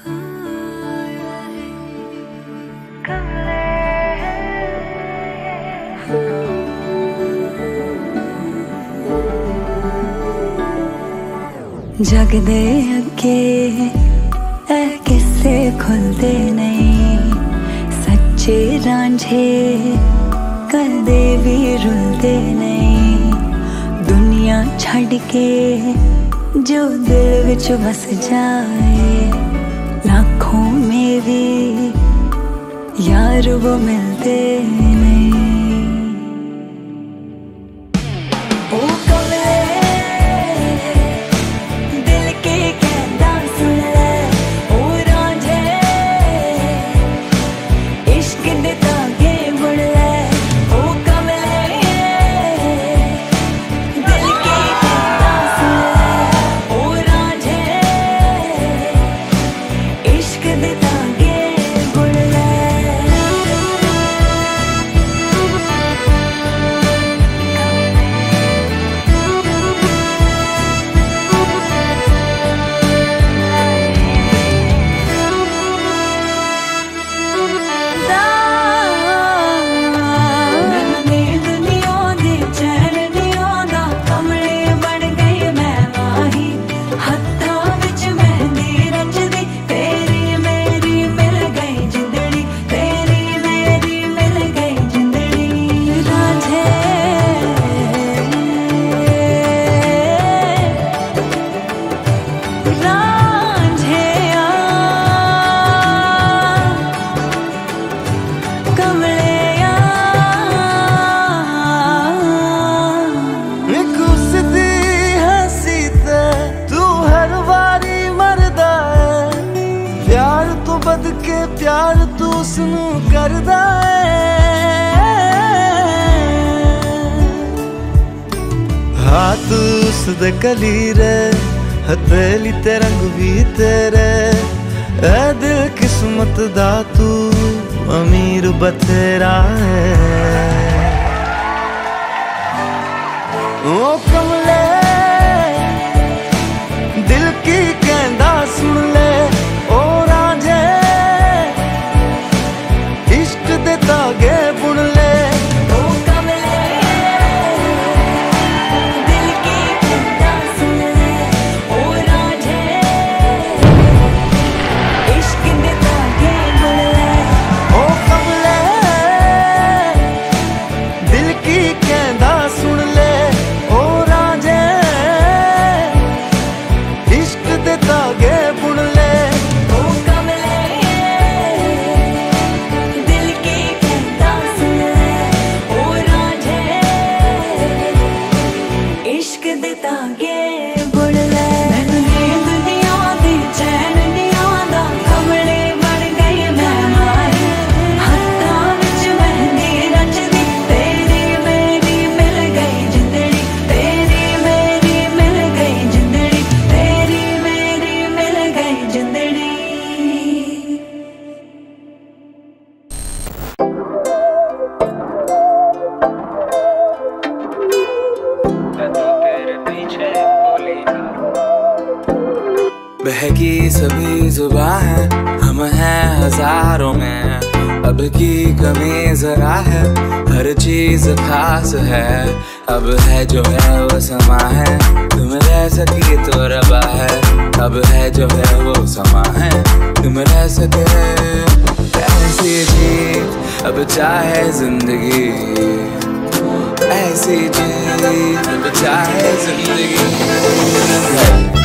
जग दे अगे ए किस्से खुलदे नहीं, सच्चे रांझे कदे भी रुलदे नहीं। दुनिया छड़ के जो दिल विच बस जाए, लाखों में भी यार वो मिलते नहीं। प्यार तू उसनू करदा हाथ उसदे कलीरे हथेली ते रंग भी तेरे। ए दिल किस्मत दा तू अमीर बथेरा है। ओ कमले दिल की कहंदा सुन ले, ओ रांझे इश्क दे धागे बुन ले। ओ कमले दिल की कहंदा सुन ले, ओ रांझे इश्क दे धागे बुन ले। ओ कमले दिल की कहंदा सुन ले, ओ रांझे इश्क दे धागे बुन ले। ओ कमले दिल की कहंदा सुन ले, ओ रांझे इश्क दे धागे बुन ले। मैनू दुनिया दी चैन नहीं आंदा, कमले बन गई मैं मारी। हत्थां विच मेहंदी रचदी, तेरी मेरी मिल गई जिंदड़ी। तेरी मेरी मिल गई जिंदड़ी, तेरी मेरी मिल गई जिंदड़ी। बहकी सभी जुबां है, हम हैं हजारों में। अब की कमी जरा है, हर चीज खास है। अब है जो है वो समा है, तुम रह सकी तो रबा है। अब है जो है वो समा है, तुम रह सके ऐसी जीत अब चाहे जिंदगी। ऐसी जीत अब चाहे जिंदगी।